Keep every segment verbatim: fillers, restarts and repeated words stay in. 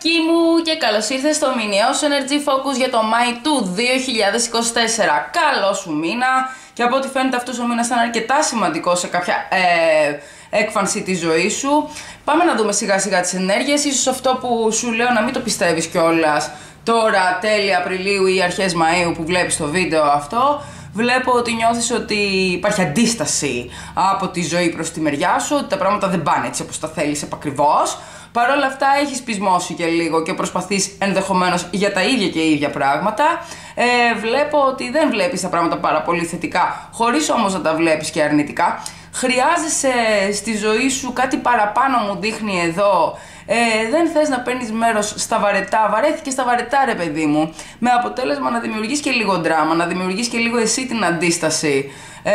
Παιδάκι μου και καλώς ήρθες στο μηνιαίο Energy Focus για το Μάη του δύο χιλιάδες είκοσι τέσσερα. Καλό σου μήνα και από ό,τι φαίνεται αυτός ο μήνας θα είναι αρκετά σημαντικό σε κάποια ε, έκφανση της ζωής σου. Πάμε να δούμε σιγά σιγά τις ενέργειες, ίσως αυτό που σου λέω να μην το πιστεύεις κιόλας τώρα τέλη Απριλίου ή αρχές Μαΐου που βλέπεις το βίντεο αυτό. Βλέπω ότι νιώθεις ότι υπάρχει αντίσταση από τη ζωή προς τη μεριά σου, ότι τα πράγματα δεν πάνε έτσι όπως τα θέλεις επακριβώς. Παρ' όλα αυτά έχεις πεισμώσει και λίγο και προσπαθείς ενδεχομένως για τα ίδια και ίδια πράγματα. Ε, βλέπω ότι δεν βλέπεις τα πράγματα πάρα πολύ θετικά, χωρίς όμως να τα βλέπεις και αρνητικά. Χρειάζεσαι στη ζωή σου κάτι παραπάνω, μου δείχνει εδώ. Ε, δεν θες να παίρνεις μέρος στα βαρετά, βαρέθηκες στα βαρετά ρε παιδί μου, με αποτέλεσμα να δημιουργείς και λίγο δράμα, να δημιουργείς και λίγο εσύ την αντίσταση ε,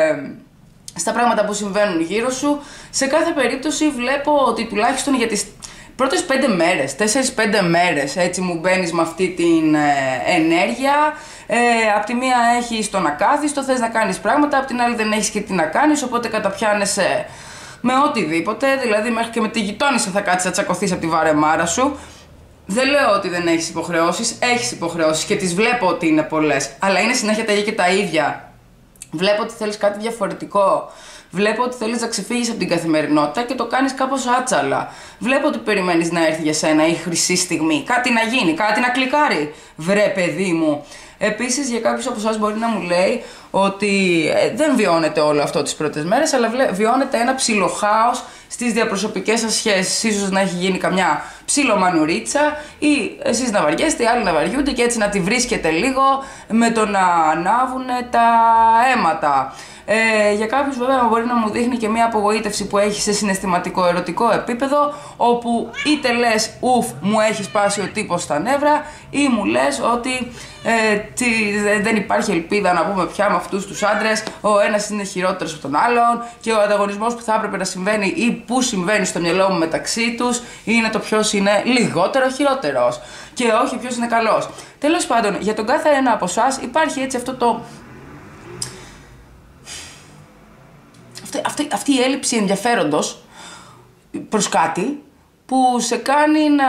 στα πράγματα που συμβαίνουν γύρω σου. Σε κάθε περίπτωση βλέπω ότι τουλάχιστον για τις πρώτες πέντε μέρες, τέσσερις πέντε μέρες έτσι μου μπαίνεις με αυτή την ε, ενέργεια. Ε, απ' τη μία έχεις το να κάθεις, το θες να κάνεις πράγματα, απ' την άλλη δεν έχεις και τι να κάνεις, οπότε καταπιάνεσαι με οτιδήποτε, δηλαδή μέχρι και με τη γειτόνισσα θα κάτσεις να τσακωθείς από τη βαρεμάρα σου. Δεν λέω ότι δεν έχεις υποχρεώσεις, έχεις υποχρεώσεις και τις βλέπω ότι είναι πολλές, αλλά είναι συνέχεια τα ίδια και τα ίδια. Βλέπω ότι θέλεις κάτι διαφορετικό. Βλέπω ότι θέλεις να ξεφύγεις από την καθημερινότητα και το κάνεις κάπως άτσαλα. Βλέπω ότι περιμένεις να έρθει για σένα η χρυσή στιγμή, κάτι να γίνει, κάτι να κλικάρει. Βρε παιδί μου. Επίσης για κάποιους από εσάς μπορεί να μου λέει ότι ε, δεν βιώνετε όλο αυτό τις πρώτες μέρες, αλλά βιώνετε ένα ψιλοχάος στις διαπροσωπικές σας σχέσεις. Ίσως να έχει γίνει καμιά ψιλομανουρίτσα ή εσείς να βαριέστε, οι άλλοι να βαριούνται και έτσι να τη βρίσκετε λίγο με το να ανάβουν τα αίματα. Ε, για κάποιους βέβαια μπορεί να μου δείχνει και μια απογοήτευση που έχει σε συναισθηματικό ερωτικό επίπεδο, όπου είτε λες ουφ μου έχει σπάσει ο τύπος στα νεύρα ή μου λες ότι ε, τι, δεν υπάρχει ελπίδα να πούμε πια με αυτούς τους άντρες, ο ένας είναι χειρότερος από τον άλλον και ο ανταγωνισμός που θα έπρεπε να συμβαίνει ή που συμβαίνει στο μυαλό μου μεταξύ τους είναι το ποιος είναι λιγότερο χειρότερος και όχι ποιος είναι καλός. Τέλος πάντων, για τον κάθε ένα από εσάς υπάρχει έτσι αυτό το Αυτή, αυτή η έλλειψη ενδιαφέροντος προς κάτι που σε κάνει να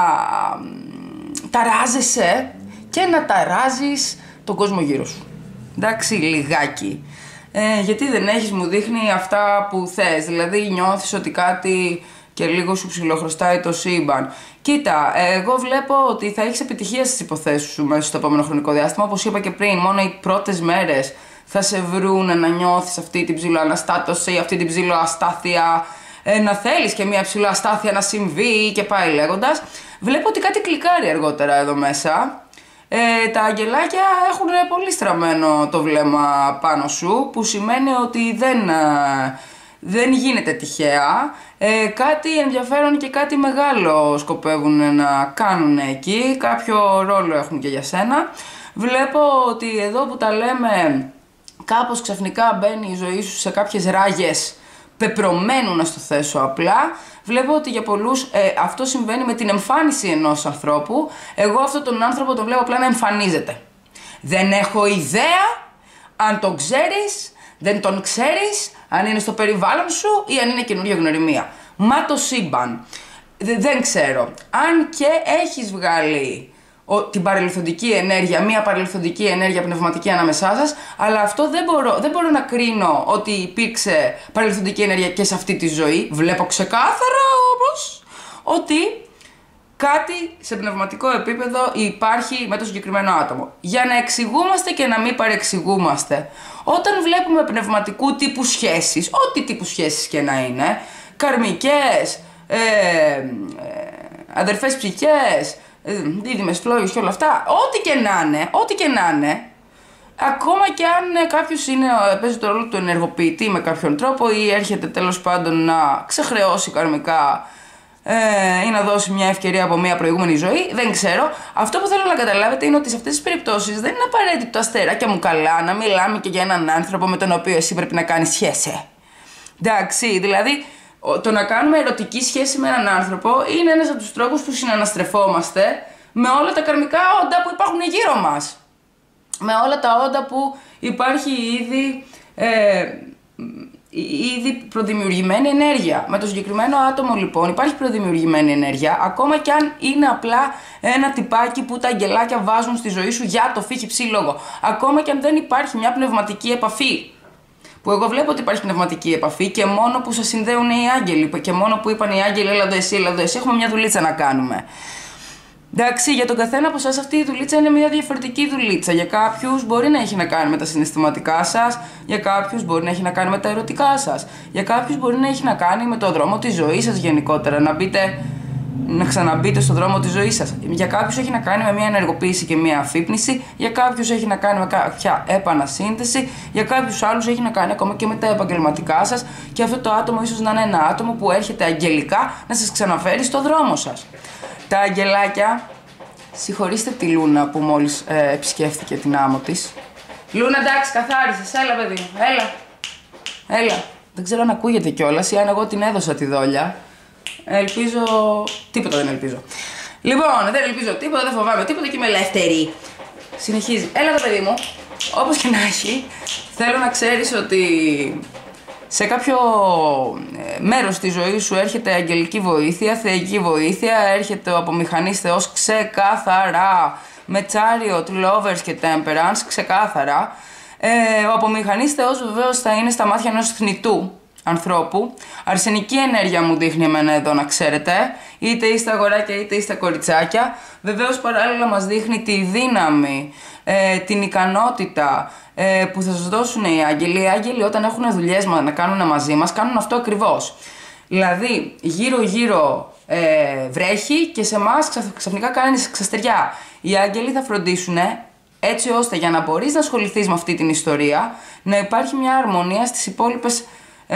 ταράζεσαι και να ταράζεις τον κόσμο γύρω σου. Εντάξει, λιγάκι. Ε, γιατί δεν έχεις, μου δείχνει αυτά που θες. Δηλαδή νιώθεις ότι κάτι και λίγο σου ψιλοχρωστάει το σύμπαν. Κοίτα, εγώ βλέπω ότι θα έχεις επιτυχία στις υποθέσεις σου μέσα στο επόμενο χρονικό διάστημα. Όπως είπα και πριν, μόνο οι πρώτες μέρες θα σε βρουν να νιώθεις αυτή την ψιλοαναστάτωση, αυτή την ψιλοαστάθεια, ε, να θέλεις και μια ψιλοαστάθεια να συμβεί και πάει λέγοντας. Βλέπω ότι κάτι κλικάρει αργότερα εδώ μέσα. Ε, τα αγγελάκια έχουν πολύ στραμμένο το βλέμμα πάνω σου, που σημαίνει ότι δεν, ε, δεν γίνεται τυχαία. Ε, κάτι ενδιαφέρον και κάτι μεγάλο σκοπεύουν να κάνουν εκεί, κάποιο ρόλο έχουν και για σένα. Βλέπω ότι εδώ που τα λέμε κάπως ξαφνικά μπαίνει η ζωή σου σε κάποιες ράγες πεπρωμένου, να στο θέσω απλά. Βλέπω ότι για πολλούς ε, αυτό συμβαίνει με την εμφάνιση ενός ανθρώπου. Εγώ αυτόν τον άνθρωπο τον βλέπω απλά να εμφανίζεται. Δεν έχω ιδέα αν τον ξέρεις, δεν τον ξέρεις, αν είναι στο περιβάλλον σου ή αν είναι καινούργια γνωριμία. Μα το σύμπαν. Δεν ξέρω. Αν και έχεις βγάλει την παρελθοντική ενέργεια, μία παρελθοντική ενέργεια πνευματική ανάμεσά σας, αλλά αυτό δεν μπορώ, δεν μπορώ να κρίνω ότι υπήρξε παρελθοντική ενέργεια και σε αυτή τη ζωή. Βλέπω ξεκάθαρα όμως ότι κάτι σε πνευματικό επίπεδο υπάρχει με το συγκεκριμένο άτομο. Για να εξηγούμαστε και να μην παρεξηγούμαστε. Όταν βλέπουμε πνευματικού τύπου σχέσεις, ό,τι τύπου σχέσεις και να είναι, καρμικές, ε, ε, αδερφές ψυχές, δίδυμες φλόγες και όλα αυτά, ό,τι και να είναι, ό,τι και να είναι, ακόμα και αν κάποιος είναι, παίζει το ρόλο του ενεργοποιητή με κάποιον τρόπο ή έρχεται τέλος πάντων να ξεχρεώσει καρμικά ε, ή να δώσει μια ευκαιρία από μια προηγούμενη ζωή, δεν ξέρω. Αυτό που θέλω να καταλάβετε είναι ότι σε αυτές τις περιπτώσεις δεν είναι απαραίτητο αστεράκια μου καλά να μιλάμε και για έναν άνθρωπο με τον οποίο εσύ πρέπει να κάνεις σχέση. Εντάξει, δηλαδή το να κάνουμε ερωτική σχέση με έναν άνθρωπο είναι ένας από τους τρόπους που συναναστρεφόμαστε με όλα τα καρμικά όντα που υπάρχουν γύρω μας. Με όλα τα όντα που υπάρχει ήδη ε, ήδη προδημιουργημένη ενέργεια. Με το συγκεκριμένο άτομο λοιπόν υπάρχει προδημιουργημένη ενέργεια, ακόμα και αν είναι απλά ένα τυπάκι που τα αγγελάκια βάζουν στη ζωή σου για το φύχη ψή λόγο. Ακόμα και αν δεν υπάρχει μια πνευματική επαφή. Που εγώ βλέπω ότι υπάρχει πνευματική επαφή και μόνο που σας συνδέουν οι άγγελοι. Και μόνο που είπαν οι άγγελοι, έλα εδώ εσύ, έλα εδώ εσύ, έχουμε μια δουλίτσα να κάνουμε. Εντάξει, για τον καθένα από εσάς αυτή η δουλίτσα είναι μια διαφορετική δουλίτσα. Για κάποιους μπορεί να έχει να κάνει με τα συναισθηματικά σας, για κάποιους μπορεί να έχει να κάνει με τα ερωτικά σας, για κάποιους μπορεί να έχει να κάνει με το δρόμο της ζωής σας γενικότερα, να μπείτε, να ξαναμπείτε στον δρόμο της ζωής σας. Για κάποιους έχει να κάνει με μια ενεργοποίηση και μια αφύπνιση, για κάποιους έχει να κάνει με κάποια επανασύνθεση, για κάποιους άλλους έχει να κάνει ακόμα και με τα επαγγελματικά σας και αυτό το άτομο ίσως να είναι ένα άτομο που έρχεται αγγελικά να σας ξαναφέρει στο δρόμο σας. Τα αγγελάκια, συγχωρήστε τη Λούνα που μόλις ε, επισκέφθηκε την άμμο της. Λούνα, εντάξει, καθάρισες, έλα παιδί μου, έλα. Έλα. Δεν ξέρω αν ακούγεται κιόλας ή αν εγώ την έδωσα τη δόλια. Ελπίζω... Τίποτα δεν ελπίζω. Λοιπόν, δεν ελπίζω τίποτα, δεν φοβάμαι τίποτα και είμαι ελεύθερη. Συνεχίζει. Έλα εδώ παιδί μου, όπως και να έχει, θέλω να ξέρεις ότι σε κάποιο μέρος της ζωής σου έρχεται αγγελική βοήθεια, θεϊκή βοήθεια, έρχεται ο απομηχανής Θεός ξεκάθαρα, με Chariot, Lovers και Temperance, ξεκάθαρα. Ε, ο απομηχανής Θεός βεβαίως θα είναι στα μάτια ενός θνητού ανθρώπου. Αρσενική ενέργεια μου δείχνει εμένα εδώ, να ξέρετε, είτε είστε αγοράκια είτε είστε κοριτσάκια. Βεβαίως παράλληλα μας δείχνει τη δύναμη, ε, την ικανότητα ε, που θα σας δώσουν οι άγγελοι. Οι άγγελοι όταν έχουν δουλειές να κάνουν μαζί μας κάνουν αυτό ακριβώς. Δηλαδή γύρω γύρω ε, βρέχει και σε εμάς ξαφνικά κάνει ξαστεριά. Οι άγγελοι θα φροντίσουν έτσι ώστε για να μπορείς να ασχοληθείς με αυτή την ιστορία να υπάρχει μια αρμονία στις υπόλοιπες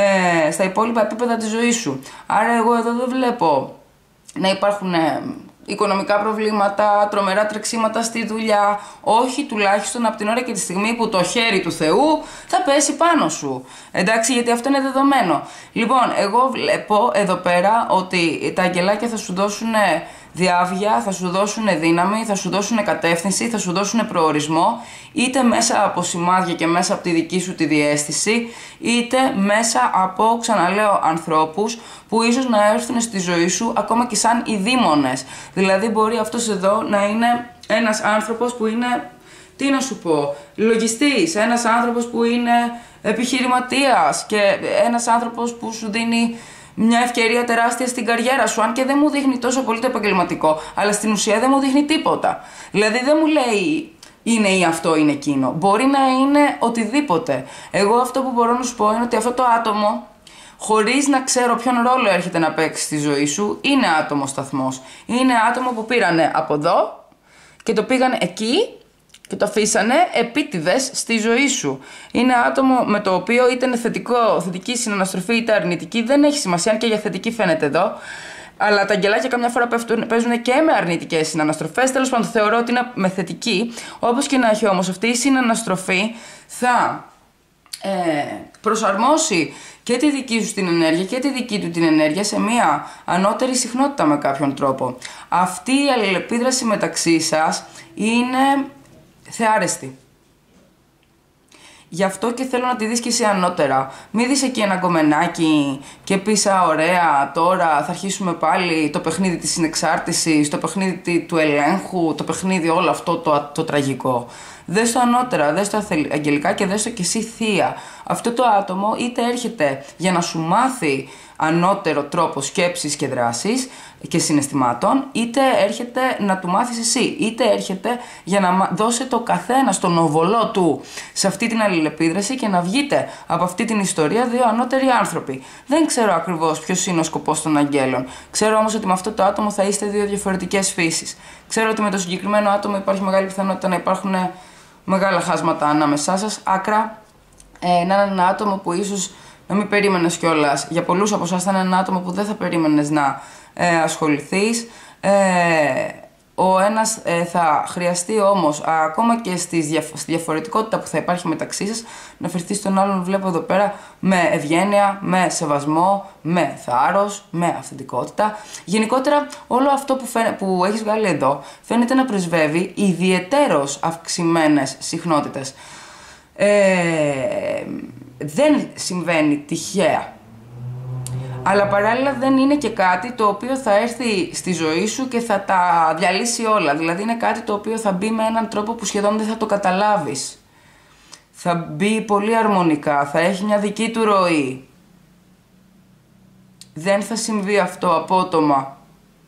Ε, στα υπόλοιπα επίπεδα της ζωής σου. Άρα εγώ εδώ δεν βλέπω να υπάρχουν ε, οικονομικά προβλήματα, τρομερά τρεξίματα στη δουλειά. Όχι, τουλάχιστον από την ώρα και τη στιγμή που το χέρι του Θεού θα πέσει πάνω σου. Εντάξει, γιατί αυτό είναι δεδομένο. Λοιπόν, εγώ βλέπω εδώ πέρα ότι τα αγγελάκια θα σου δώσουν διάβγεια, θα σου δώσουν δύναμη, θα σου δώσουν κατεύθυνση, θα σου δώσουν προορισμό, είτε μέσα από σημάδια και μέσα από τη δική σου τη διαίσθηση, είτε μέσα από, ξαναλέω, ανθρώπους που ίσως να έρθουν στη ζωή σου ακόμα και σαν οι δήμονες. Δηλαδή μπορεί αυτός εδώ να είναι ένας άνθρωπος που είναι, τι να σου πω, λογιστής, ένας άνθρωπος που είναι επιχειρηματίας και ένας άνθρωπος που σου δίνει μια ευκαιρία τεράστια στην καριέρα σου, αν και δεν μου δείχνει τόσο πολύ το επαγγελματικό, αλλά στην ουσία δεν μου δείχνει τίποτα. Δηλαδή δεν μου λέει είναι ή αυτό είναι εκείνο. Μπορεί να είναι οτιδήποτε. Εγώ αυτό που μπορώ να σου πω είναι ότι αυτό το άτομο, χωρίς να ξέρω ποιον ρόλο έρχεται να παίξει στη ζωή σου, είναι άτομο σταθμός. Είναι άτομο που πήρανε από εδώ και το πήγανε εκεί και το αφήσανε επίτηδες στη ζωή σου. Είναι άτομο με το οποίο είτε είναι θετικό, θετική συναναστροφή είτε αρνητική, δεν έχει σημασία, αν και για θετική φαίνεται εδώ. Αλλά τα αγγελάκια καμιά φορά πέφτουν, παίζουν και με αρνητικές συναναστροφές. Τέλος πάντων, θεωρώ ότι είναι με θετική. Όπως και να έχει όμως, αυτή η συναναστροφή θα ε, προσαρμόσει και τη δική σου την ενέργεια και τη δική του την ενέργεια σε μια ανώτερη συχνότητα με κάποιον τρόπο. Αυτή η αλληλεπίδραση μεταξύ σας είναι θεάρεστη. Γι' αυτό και θέλω να τη δεις και εσύ ανώτερα. Μην δεις εκεί ένα κομμενάκι και πεις α, ωραία, τώρα θα αρχίσουμε πάλι το παιχνίδι της συνεξάρτησης, το παιχνίδι του ελέγχου, το παιχνίδι όλο αυτό το, το τραγικό. Δες το ανώτερα, δες το αγγελικά και δες το και εσύ θεία. Αυτό το άτομο είτε έρχεται για να σου μάθει ανώτερο τρόπο σκέψης και δράσης και συναισθημάτων, είτε έρχεται να του μάθεις εσύ, είτε έρχεται για να δώσει το καθένα στον οβολό του σε αυτή την αλληλεπίδραση και να βγείτε από αυτή την ιστορία δύο ανώτεροι άνθρωποι. Δεν ξέρω ακριβώς ποιος είναι ο σκοπός των αγγέλων. Ξέρω όμως ότι με αυτό το άτομο θα είστε δύο διαφορετικές φύσεις. Ξέρω ότι με το συγκεκριμένο άτομο υπάρχει μεγάλη πιθανότητα να υπάρχουν μεγάλα χάσματα ανάμεσά σας, άκρα. Ε, να είναι ένα άτομο που ίσως να μην περίμενες κιόλας. Για πολλούς από εσάς θα είναι ένα άτομο που δεν θα περίμενες να ε, ασχοληθείς. Ε, ο ένας ε, θα χρειαστεί όμως, α, ακόμα και στις δια, στη διαφορετικότητα που θα υπάρχει μεταξύ σας, να φερθεί στον άλλον, βλέπω εδώ πέρα, με ευγένεια, με σεβασμό, με θάρρος, με αυθεντικότητα. Γενικότερα όλο αυτό που, φαίνε, που έχεις βγάλει εδώ φαίνεται να πρεσβεύει ιδιαιτέρως αυξημένες συχνότητες. Ε, δεν συμβαίνει τυχαία. Αλλά παράλληλα δεν είναι και κάτι το οποίο θα έρθει στη ζωή σου και θα τα διαλύσει όλα. Δηλαδή είναι κάτι το οποίο θα μπει με έναν τρόπο που σχεδόν δεν θα το καταλάβεις. Θα μπει πολύ αρμονικά, θα έχει μια δική του ροή. Δεν θα συμβεί αυτό απότομα.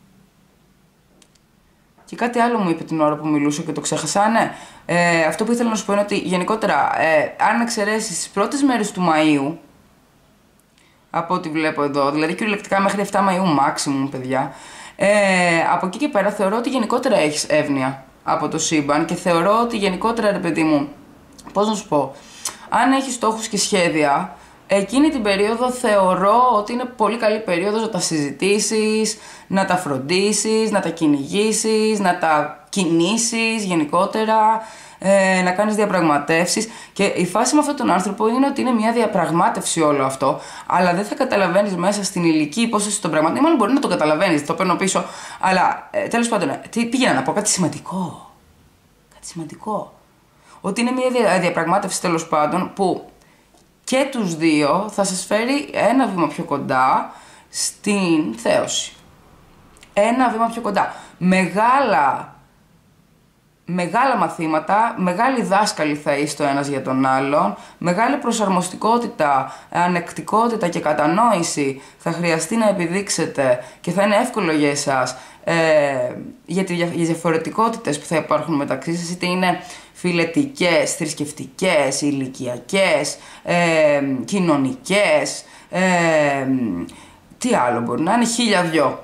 Και κάτι άλλο μου είπε την ώρα που μιλούσα και το ξέχασα, ναι. Ε, αυτό που ήθελα να σου πω είναι ότι γενικότερα, ε, αν εξαιρέσεις τις πρώτες μέρες του Μαΐου, από ό,τι βλέπω εδώ, δηλαδή κυριολεκτικά μέχρι εφτά Μαΐου maximum, παιδιά, ε, από εκεί και πέρα θεωρώ ότι γενικότερα έχεις εύνοια από το σύμπαν και θεωρώ ότι γενικότερα, ρε παιδί μου, πώς να σου πω, αν έχεις στόχους και σχέδια, εκείνη την περίοδο θεωρώ ότι είναι πολύ καλή περίοδος να τα συζητήσεις, να τα φροντίσεις, να τα κυνηγήσεις, να τα κινήσεις γενικότερα, ε, να κάνεις διαπραγματεύσεις. Και η φάση με αυτόν τον άνθρωπο είναι ότι είναι μια διαπραγμάτευση όλο αυτό, αλλά δεν θα καταλαβαίνεις μέσα στην ηλική υπόσταση των πραγμάτων. Ή μάλλον μπορεί να το καταλαβαίνεις, το παίρνω πίσω, αλλά ε, τέλος πάντων, τι πήγαινα να πω, κάτι σημαντικό. Κάτι σημαντικό. Ότι είναι μια δια, διαπραγμάτευση τέλος πάντων που και τους δύο θα σας φέρει ένα βήμα πιο κοντά στην θέωση. Ένα βήμα πιο κοντά. Μεγάλα, μεγάλα μαθήματα, μεγάλοι δάσκαλοι θα είστε ο ένας για τον άλλον, μεγάλη προσαρμοστικότητα, ανεκτικότητα και κατανόηση θα χρειαστεί να επιδείξετε και θα είναι εύκολο για εσάς, ε, για τις διαφορετικότητες που θα υπάρχουν μεταξύ σας, είτε είναι φιλετικές, θρησκευτικές, ηλικιακές, ε, κοινωνικές, ε, τι άλλο μπορεί να είναι, χίλια δυο.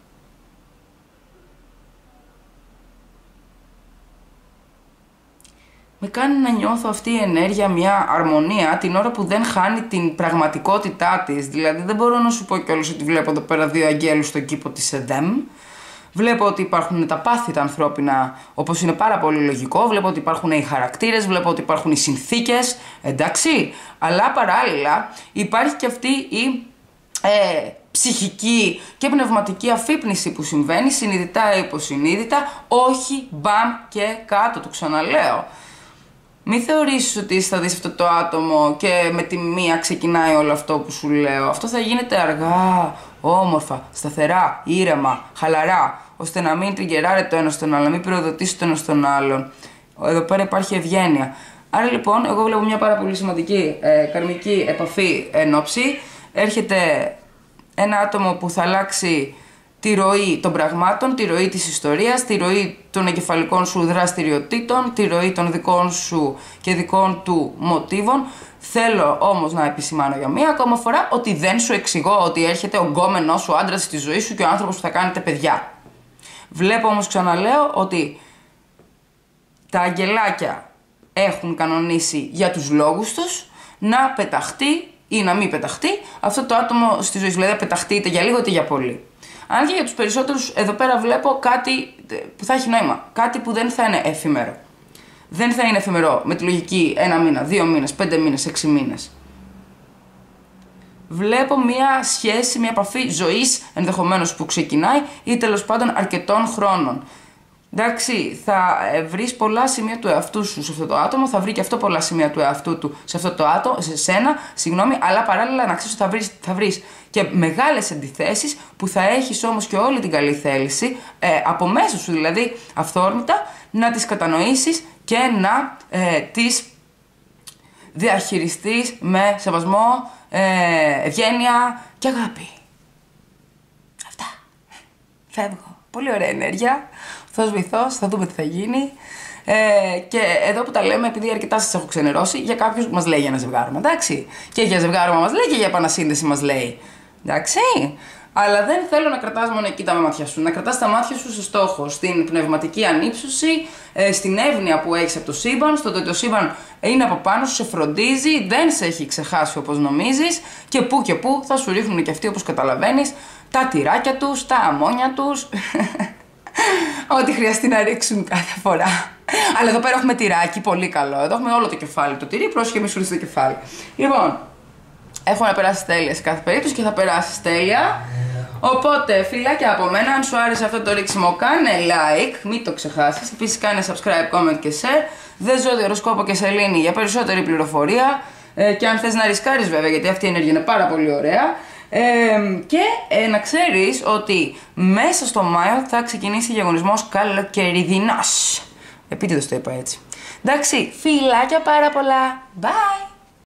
Με κάνει να νιώθω αυτή η ενέργεια μια αρμονία την ώρα που δεν χάνει την πραγματικότητά της. Δηλαδή δεν μπορώ να σου πω κιόλας ότι βλέπω εδώ πέρα δύο αγγέλους στον κήπο της ΕΔΕΜ. Βλέπω ότι υπάρχουν τα πάθη τα ανθρώπινα, όπως είναι πάρα πολύ λογικό. Βλέπω ότι υπάρχουν οι χαρακτήρες, βλέπω ότι υπάρχουν οι συνθήκες, εντάξει. Αλλά παράλληλα υπάρχει και αυτή η ε, ψυχική και πνευματική αφύπνιση που συμβαίνει, συνειδητά ή υποσυνείδητα, όχι μπαμ και κάτω, το ξαναλέω. Μην θεωρήσεις ότι θα δεις αυτό το άτομο και με τη μία ξεκινάει όλο αυτό που σου λέω. Αυτό θα γίνεται αργά, όμορφα, σταθερά, ήρεμα, χαλαρά, ώστε να μην τριγκεράρετε το ένα στον άλλο, να μην πυροδοτήσετε το ένα στον άλλον. Εδώ πέρα υπάρχει ευγένεια. Άρα λοιπόν, εγώ βλέπω μια πάρα πολύ σημαντική ε, καρμική επαφή ενόψη. Έρχεται ένα άτομο που θα αλλάξει τη ροή των πραγμάτων, τη ροή της ιστορίας, τη ροή των εγκεφαλικών σου δραστηριοτήτων, τη ροή των δικών σου και δικών του μοτίβων. Θέλω όμως να επισημάνω για μία ακόμα φορά ότι δεν σου εξηγώ ότι έρχεται ο γκόμενός σου, ο άντρας στη ζωή σου και ο άνθρωπος που θα κάνετε παιδιά. Βλέπω όμως, ξαναλέω, ότι τα αγγελάκια έχουν κανονίσει για τους λόγους τους να πεταχτεί ή να μην πεταχτεί αυτό το άτομο στη ζωή σου. Δηλαδή, πεταχτεί είτε για λίγο είτε για πολύ. Αν και για τους περισσότερους εδώ πέρα βλέπω κάτι που θα έχει νόημα. Κάτι που δεν θα είναι εφήμερο. Δεν θα είναι εφημερό με τη λογική ένα μήνα, δύο μήνες, πέντε μήνες, έξι μήνες. Βλέπω μια σχέση, μια επαφή ζωής ενδεχομένως που ξεκινάει ή τέλος πάντων αρκετών χρόνων. Εντάξει, θα βρεις πολλά σημεία του εαυτού σου σε αυτό το άτομο, θα βρει και αυτό πολλά σημεία του εαυτού του σε αυτό το άτομο, σε σένα, συγγνώμη, αλλά παράλληλα να ξέρεις ότι θα βρεις, θα βρεις και μεγάλες αντιθέσεις που θα έχεις όμως και όλη την καλή θέληση ε, από μέσα σου, δηλαδή αυθόρμητα, να τις κατανοήσεις και να ε, τις διαχειριστείς με σεβασμό, ε, ευγένεια και αγάπη. Αυτά. Φεύγω. Πολύ ωραία ενέργεια. Θεός βοηθός, θα δούμε τι θα γίνει. Ε, και εδώ που τα λέμε, επειδή αρκετά σας έχω ξενερώσει, για κάποιους μας λέει για ένα ζευγάρωμα, εντάξει. Και για ζευγάρωμα μας λέει και για επανασύνδεση μας λέει. Εντάξει. Αλλά δεν θέλω να κρατάς μόνο εκεί τα μάτια σου. Να κρατάς τα μάτια σου στο στόχο, στην πνευματική ανύψωση, ε, στην εύνοια που έχεις από το σύμπαν, στο ότι το σύμπαν είναι από πάνω σου, σε φροντίζει, δεν σε έχει ξεχάσει όπως νομίζεις και που και που θα σου ρίχνουν και αυτοί, όπως καταλαβαίνεις, τα τυράκια τους, τα αμόνια τους. Ό,τι χρειαστεί να ρίξουν κάθε φορά. Αλλά εδώ πέρα έχουμε τυράκι, πολύ καλό. Εδώ έχουμε όλο το κεφάλι. Το τυρί, πρόσχε μη σου ρίξει το κεφάλι. Λοιπόν, έχω να περάσει τέλεια σε κάθε περίπτωση και θα περάσει τέλεια. Οπότε, φιλάκια από μένα. Αν σου άρεσε αυτό το ρίξιμο, κάνε like, μην το ξεχάσεις. Επίσης, κάνε subscribe, comment και share. Δε ζώδιο, οροσκόπο και σελήνη για περισσότερη πληροφορία. Ε, και αν θες να ρισκάρεις βέβαια, γιατί αυτή η ενέργεια είναι πάρα πολύ ωραία. Ε, και ε, να ξέρεις ότι μέσα στο Μάιο θα ξεκινήσει διαγωνισμός καλοκαιριδινός. Επίτηδες το είπα έτσι. Εντάξει, φιλάκια πάρα πολλά. Bye!